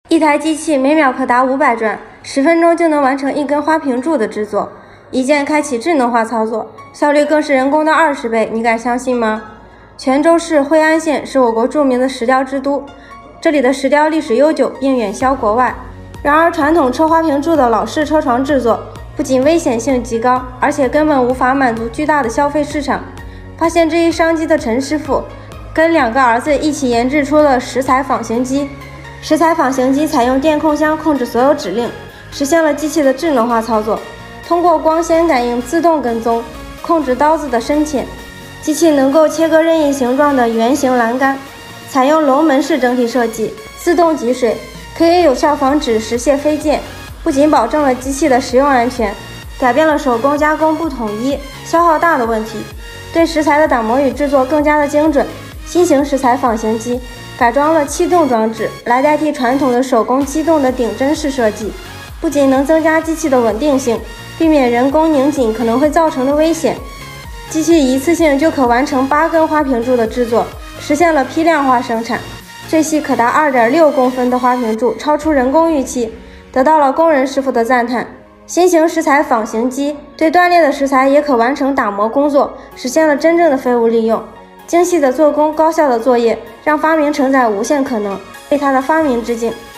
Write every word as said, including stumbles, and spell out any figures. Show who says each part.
Speaker 1: 一台机器每秒可达五百转，十分钟就能完成一根花瓶柱的制作。一键开启智能化操作，效率更是人工的二十倍，你敢相信吗？泉州市惠安县是我国著名的石雕之都，这里的石雕历史悠久，并远销国外。然而，传统车花瓶柱的老式车床制作不仅危险性极高，而且根本无法满足巨大的消费市场。发现这一商机的陈师傅，跟两个儿子一起研制出了石材仿形机。石材仿形机采用电控箱控制所有指令，实现了机器的智能化操作。通过光纤感应自动跟踪，控制刀子的深浅。机器能够切割任意形状的圆形栏杆，采用龙门式整体设计，自动集水，可以有效防止石屑飞溅。不仅保证了机器的使用安全，改变了手工加工不统一、消耗大的问题，对石材的打磨与制作更加的精准。新型石材仿形机改装了气动装置，来代替传统的手工机动的顶针式设计，不仅能增加机器的稳定性，避免人工拧紧可能会造成的危险。机器一次性就可完成八根花瓶柱的制作，实现了批量化生产。最细可达 二点六公分的花瓶柱，超出人工预期，得到了工人师傅的赞叹。新型石材仿形机对断裂的石材也可完成打磨工作，实现了真正的废物利用。精细的做工，高效的作业，让发明承载无限可能，为他的发明致敬。